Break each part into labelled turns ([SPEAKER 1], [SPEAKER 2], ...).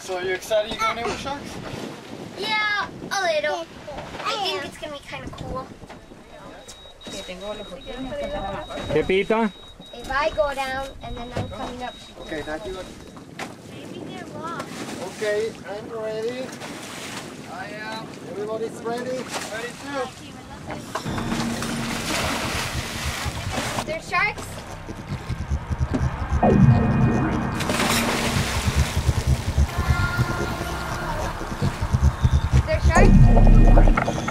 [SPEAKER 1] So you're excited you're going in with sharks?
[SPEAKER 2] Yeah, a little. I think it's gonna be kind of cool.
[SPEAKER 3] Pepita?
[SPEAKER 2] If I go down and then I'm coming up.
[SPEAKER 1] Okay, now you go.
[SPEAKER 2] Maybe they're lost.
[SPEAKER 1] Okay, I'm ready. I am. Everybody's ready? Ready too.
[SPEAKER 2] There's sharks? There's sharks?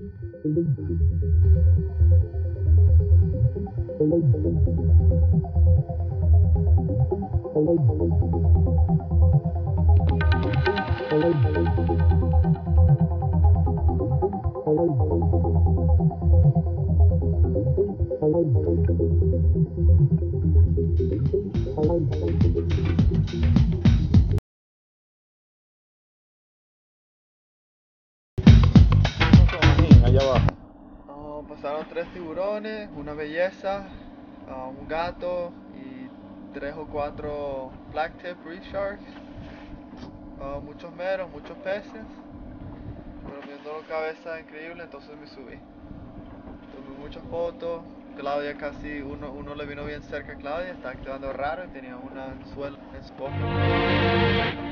[SPEAKER 3] Allá abajo.
[SPEAKER 1] Pasaron 3 tiburones, una belleza, un gato y 3 o 4 blacktip reef sharks, muchos meros, muchos peces, pero viendo la cabeza increíble, entonces me subí. Tomé muchas fotos. Claudia casi, uno le vino bien cerca a Claudia, estaba quedando raro y tenía un anzuelo en su boca.